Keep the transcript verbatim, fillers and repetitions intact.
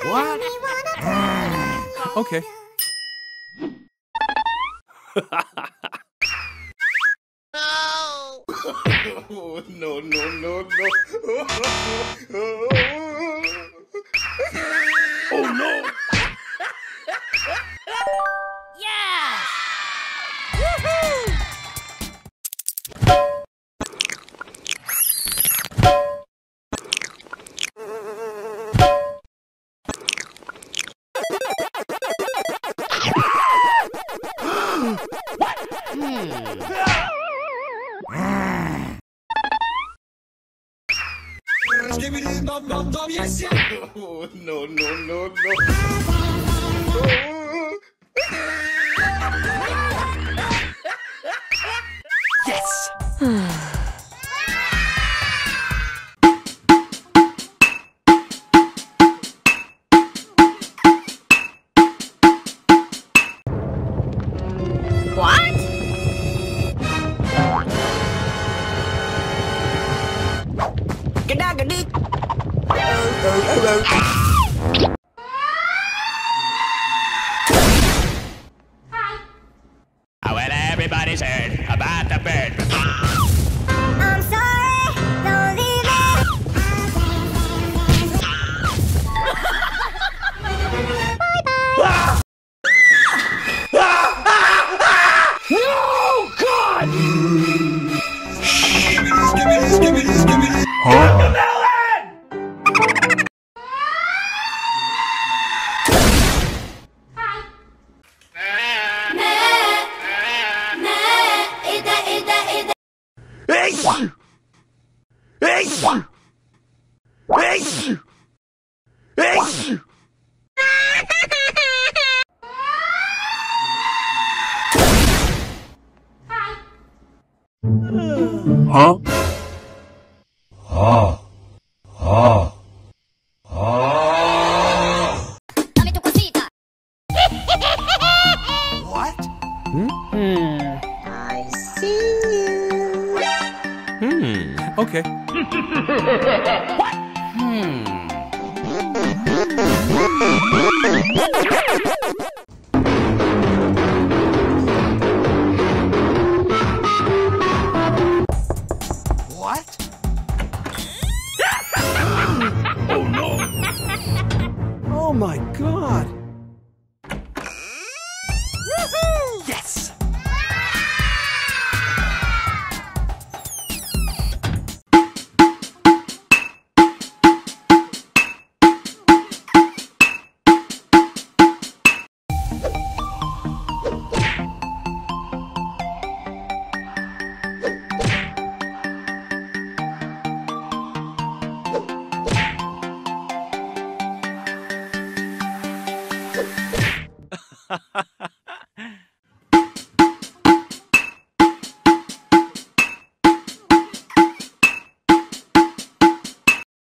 What? Okay. Oh, no, no, no, no. Oh, no. Yes! Woohoo! What? Hmm. Oh, no, no, no, no. Yes! What? Gadagadi. Oh, well, everybody's heard about the bird. I'm sorry, don't leave me. Bye-bye. No, God! Huh? Oh. Oh. Oh. Dame tu cosita. What? Hmm. I see you. Hmm. Okay. What? Hmm. What? Oh, no. Oh my God! Woohoo! Yes! Ha ha.